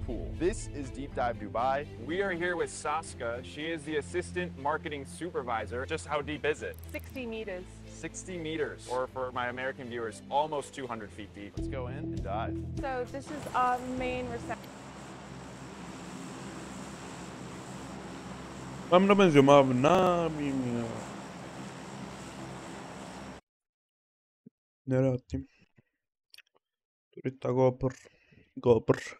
pool. This is Deep Dive Dubai. We are here with Saska. She is the assistant marketing supervisor. Just how deep is it? 60 meters. 60 meters, or for my American viewers, almost 200 feet deep. Let's go in and dive. So this is our main reception. Ben buna benziyorum abi. Ne yapayım ya? Nereye atayım? Turita Gopher. Gopher.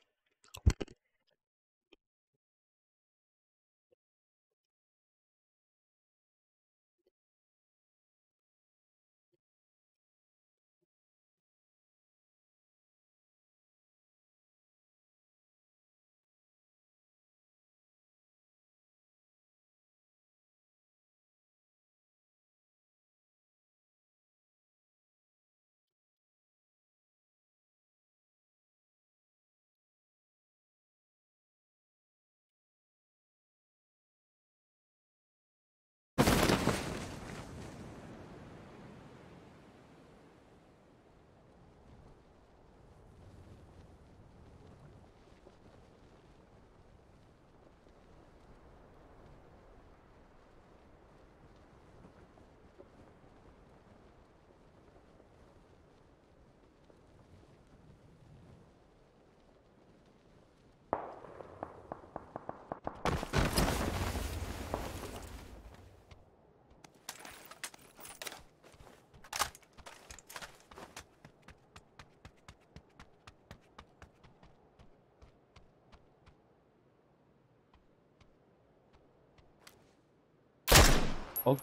Al.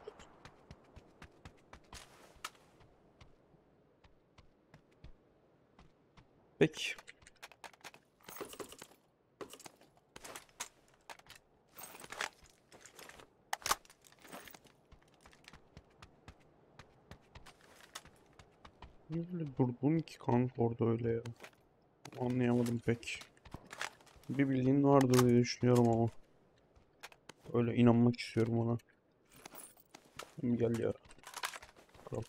Peki. Niye böyle durdun ki kanka orada öyle ya? Anlayamadım pek. Bir bildiğin vardır diye düşünüyorum ama. Öyle inanmak istiyorum ona. Gel ya. Kral.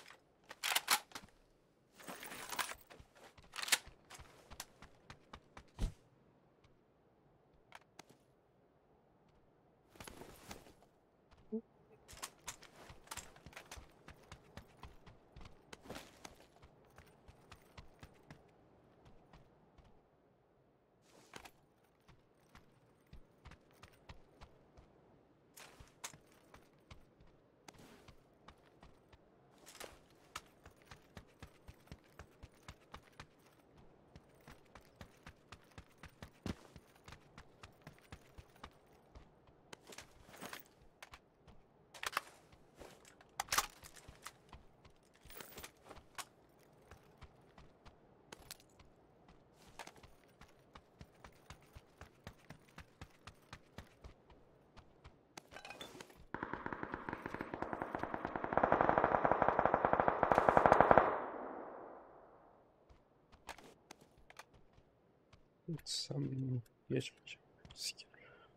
Sen bilmiyorum. Geçmeyeceğim. Sikir.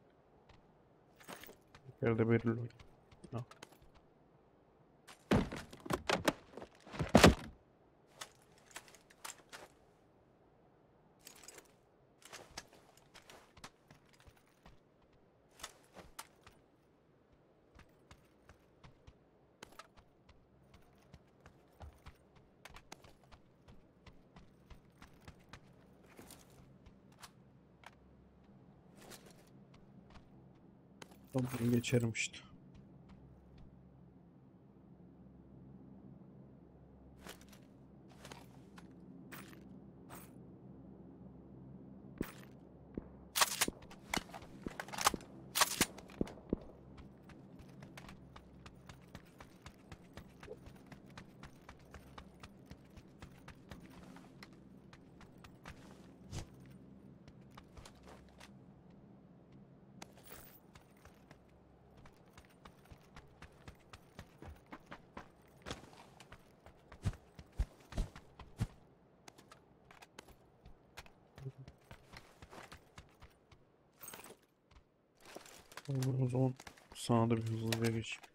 Bir yerde belirli oyun. Ha. Tamam, geçerim işte. O zaman sana da bir hızlıca geçeyim.